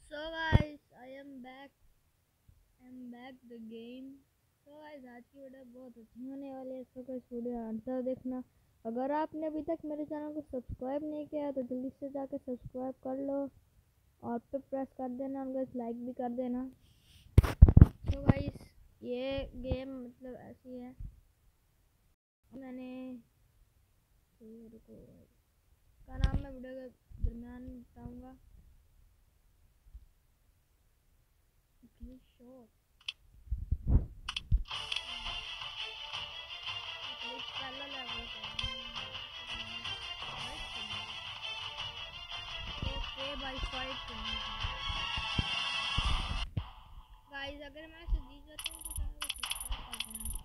So guys, I am back the game. So guys, आज की video बहुत अच्छी होने वाली है। सो इस वीडियो अंत तक देखना। अगर आपने अभी तक मेरे चैनल को सब्सक्राइब नहीं किया तो जल्दी से जाकर सब्सक्राइब कर लो और पे प्रेस कर देना और गाइस लाइक भी कर देना। तो गाइस ये गेम मतलब ऐसी है, मैंने रुको का नाम मैं वीडियो के दरमियान बताऊंगा। शॉट पहला लेवल ओके भाई फाइट गाइस, अगर मैं इसे जीत जाता हूँ तो चैनल को सब्सक्राइब कर देना।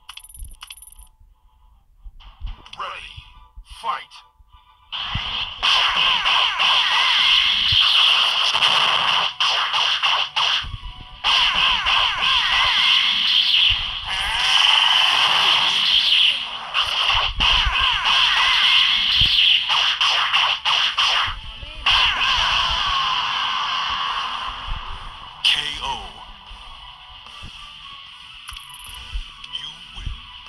Ready, fight! KO. You win.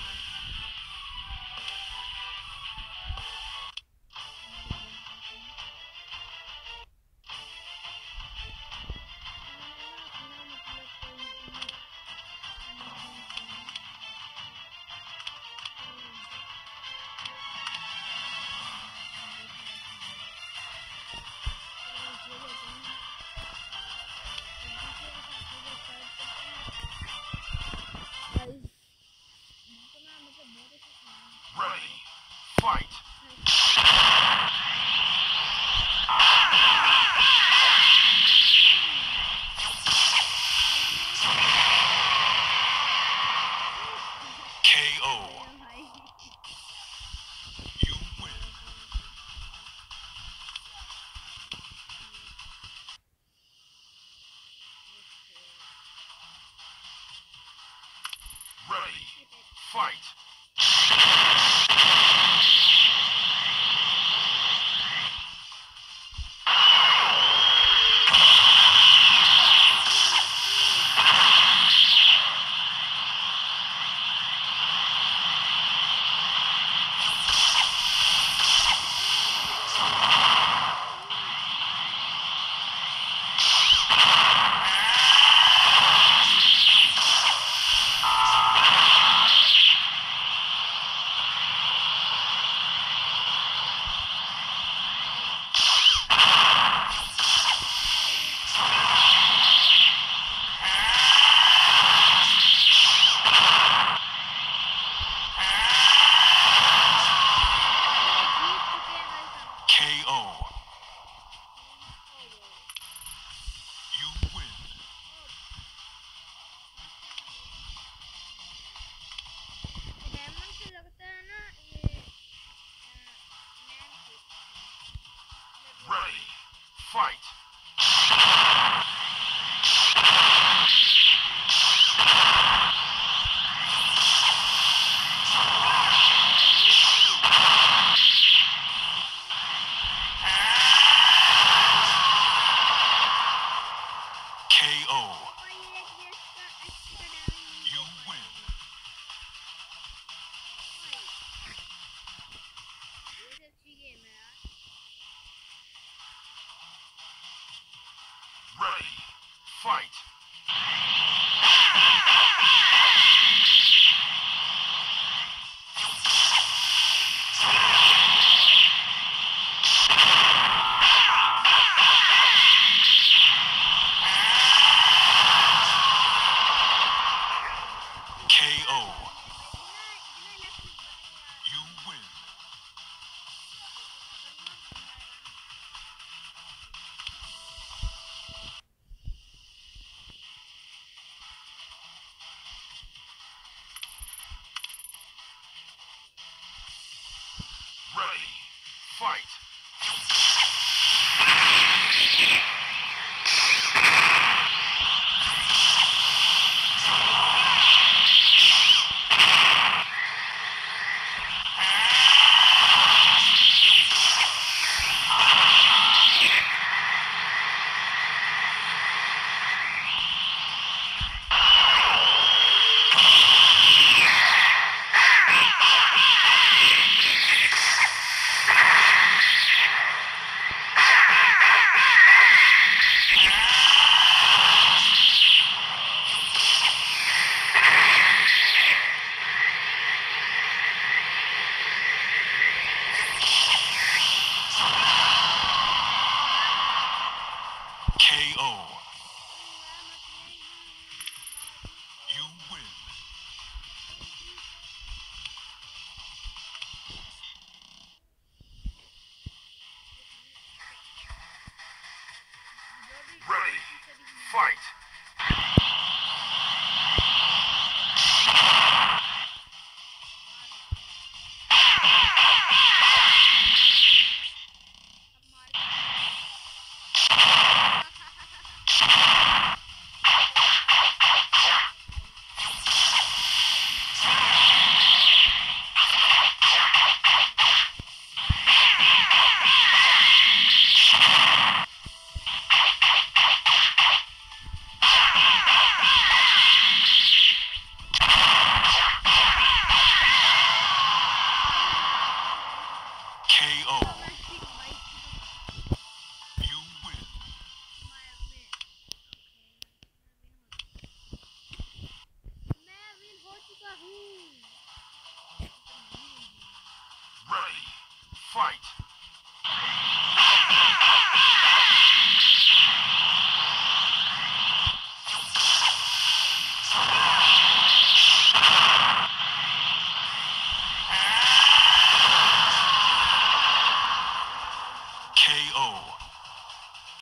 Ready, fight! KO. You win. Ready, fight! KO. You win. Diamond से लगता है ना ये Ready, fight! KO. You win. Ready, fight! KO. You win. Ready, fight! KO. You win. Ready. Fight.